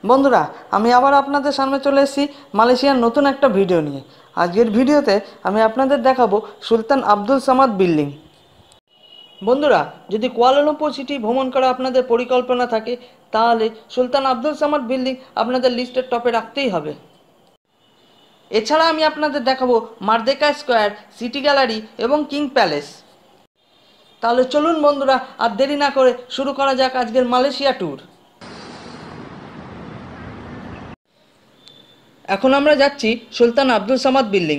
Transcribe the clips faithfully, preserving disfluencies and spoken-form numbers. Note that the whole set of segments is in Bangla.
বন্ধুরা, আমি আবার আপনাদের সামনে চলে এসেছি মালয়েশিয়ার নতুন একটা ভিডিও নিয়ে। আজকের ভিডিওতে আমি আপনাদের দেখাবো সুলতান আব্দুল সামাদ বিল্ডিং। বন্ধুরা, যদি কুয়ালালামপুর সিটি ভ্রমণ করা আপনাদের পরিকল্পনা থাকে তাহলে সুলতান আব্দুল সামাদ বিল্ডিং আপনাদের লিস্টের টপে রাখতেই হবে। এছাড়া আমি আপনাদের দেখাবো মারদেকা স্কোয়ার, সিটি গ্যালারি এবং কিং প্যালেস। তাহলে চলুন বন্ধুরা, আর দেরি না করে শুরু করা যাক আজকের মালয়েশিয়া ট্যুর। এখন আমরা যাচ্ছি Sultan Abdul Samad building.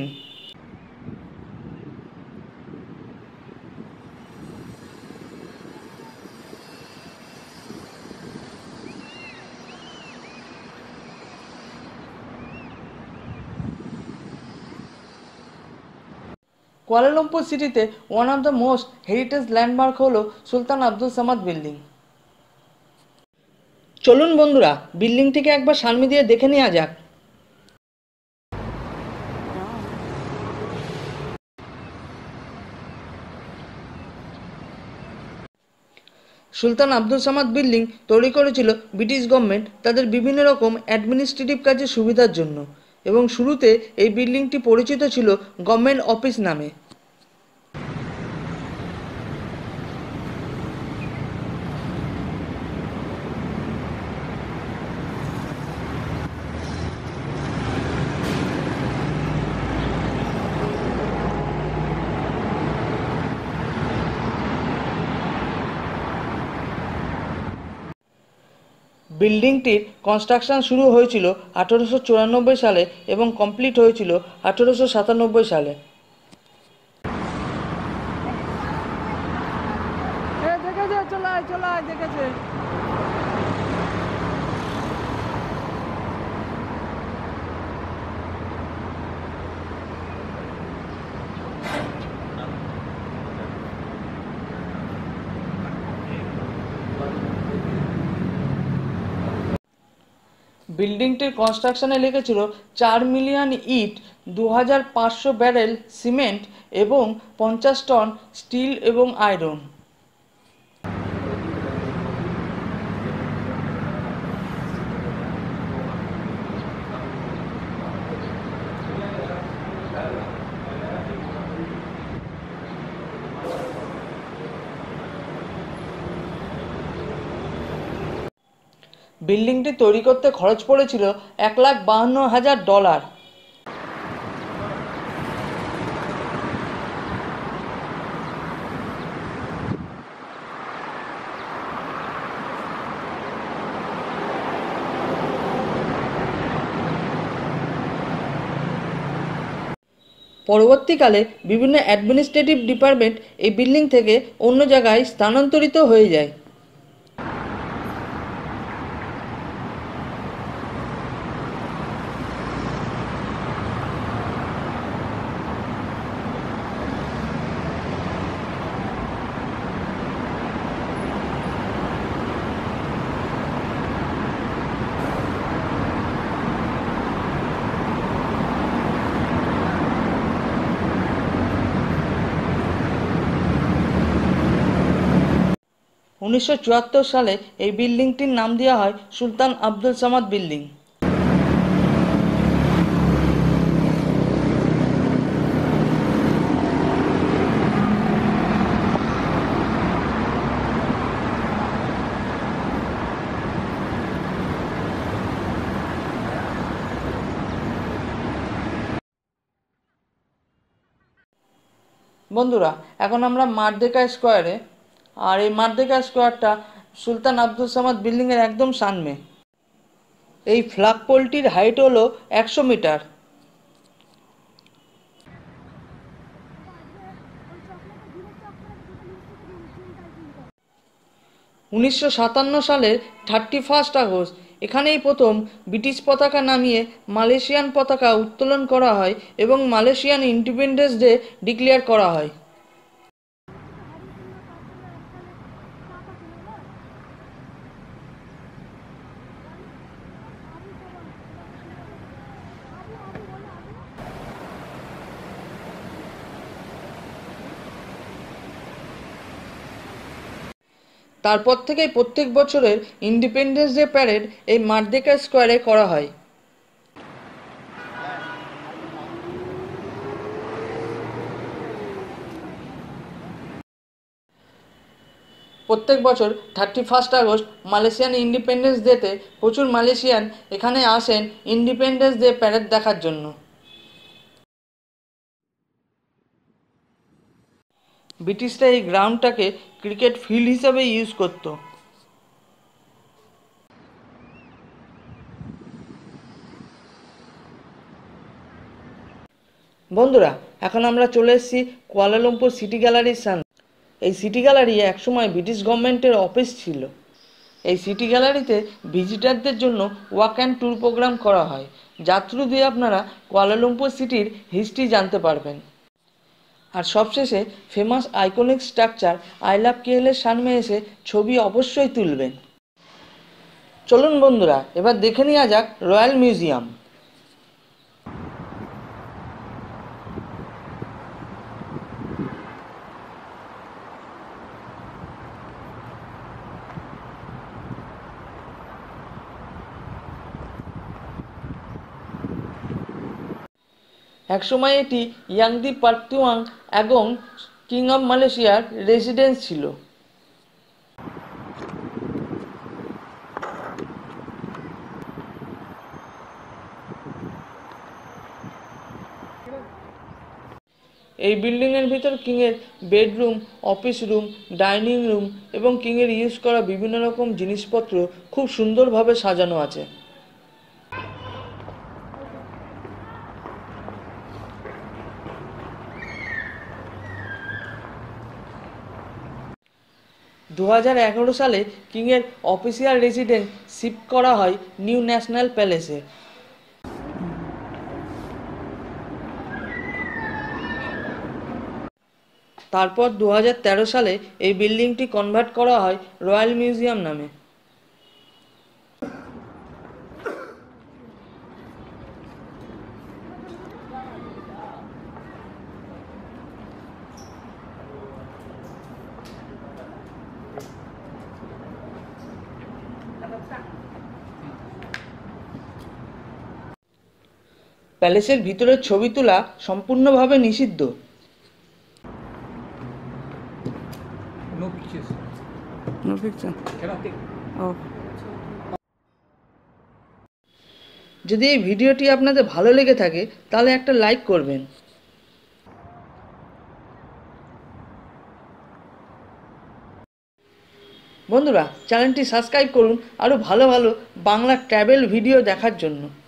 Kuala Lumpur সিটিতে one of the most heritage landmark হলো সুলতান আব্দুল সামাদ বিল্ডিং। চলুন বন্ধুরা, বিল্ডিংটিকে একবার সামনে দিয়ে দেখে নেওয়া যাক। সুলতান আব্দুল সামাদ বিল্ডিং তৈরি করেছিল ব্রিটিশ গভর্নমেন্ট তাদের বিভিন্ন রকম অ্যাডমিনিস্ট্রেটিভ কাজের সুবিধার জন্য, এবং শুরুতে এই বিল্ডিংটি পরিচিত ছিল গভর্নমেন্ট অফিস নামে। বিল্ডিংটির কনস্ট্রাকশন শুরু হয়েছিল আঠেরোশো চুরানব্বই সালে এবং কমপ্লিট হয়েছিল আঠেরোশো সাতানব্বই সালে। বিল্ডিংটির কনস্ট্রাকশনে লেগেছিল চার মিলিয়ন ইট, দু হাজার পাঁচশো ব্যারেল সিমেন্ট এবং পঞ্চাশ টন স্টিল এবং আয়রন। বিল্ডিংটি তৈরি করতে খরচ পড়েছিল এক লাখ বাহান্ন হাজার ডলার। পরবর্তীকালে বিভিন্ন অ্যাডমিনিস্ট্রেটিভ ডিপার্টমেন্ট এই বিল্ডিং থেকে অন্য জায়গায় স্থানান্তরিত হয়ে যায়। উনিশশো চুয়াত্তর সালে এই বিল্ডিংটির নাম দেওয়া হয় সুলতান আব্দুল সামাদ বিল্ডিং। বন্ধুরা, এখন আমরা মারদেকা স্কোয়ারে, আর এই মারদেকা স্কোয়ারটা সুলতান আব্দুল সামাদ বিল্ডিংয়ের একদম সামনে। এই ফ্ল্যাগ পোলটির হাইট হলো একশো মিটার। উনিশশো সাতান্ন সালের থার্টি ফার্স্ট আগস্ট এখানেই প্রথম ব্রিটিশ পতাকা নামিয়ে মালয়েশিয়ান পতাকা উত্তোলন করা হয় এবং মালয়েশিয়ান ইন্ডিপেন্ডেন্স ডে ডিক্লেয়ার করা হয়। তারপর থেকেই প্রত্যেক বছরের ইন্ডিপেন্ডেন্স ডে প্যারেড এই মারদেকা স্কোয়ারে করা হয়। প্রত্যেক বছর thirty first August Malaysian independence ডেতে প্রচুর মালয়েশিয়ান এখানে আসেন ইন্ডিপেন্ডেন্স ডে প্যারেড দেখার জন্য। ব্রিটিশরা এই গ্রাউন্ডটাকে ক্রিকেট ফিল্ড হিসাবে ইউজ করত। বন্ধুরা, এখন আমরা চলে এসেছি কুয়ালালামপুর সিটি গ্যালারির সামনে। এই সিটি গ্যালারি একসময় ব্রিটিশ গভর্নমেন্টের অফিস ছিল। এই সিটি গ্যালারিতে ভিজিটারদের জন্য ওয়াক অ্যান্ড ট্যুর প্রোগ্রাম করা হয়, যার থ্রু দিয়ে আপনারা কুয়ালালামপুর সিটির হিস্ট্রি জানতে পারবেন। আর সবশেষে famous iconic structure I love কেএলের সামনে এসে ছবি অবশ্যই তুলবেন। চলুন বন্ধুরা, এবার দেখে নেওয়া যাক রয়্যাল মিউজিয়াম। একসময় এটি Yang di Pertuan Agong king of মালয়েশিয়ার রেসিডেন্স ছিল। এই বিল্ডিংয়ের ভিতর কিংয়ের bedroom, office room, dining room এবং কিংয়ের ইউজ করা বিভিন্ন রকম জিনিসপত্র খুব সুন্দরভাবে সাজানো আছে। দু হাজার এগারো সালে কিংয়ের অফিসিয়াল রেসিডেন্স শিফট করা হয় নিউ ন্যাশনাল প্যালেসে। তারপর দু হাজার তেরো সালে এই বিল্ডিংটি কনভার্ট করা হয় রয়্যাল মিউজিয়াম নামে। প্যালেসের ভিতরের ছবি তোলা সম্পূর্ণভাবে নিষিদ্ধ। No pictures. No picture. Cannot take. Oh. যদি এই ভিডিওটি আপনাদের ভালো লেগে থাকে তাহলে একটা লাইক করবেন। বন্ধুরা, চ্যানেলটি সাবস্ক্রাইব করুন আরও ভালো ভালো বাংলা ট্র্যাভেল ভিডিও দেখার জন্য।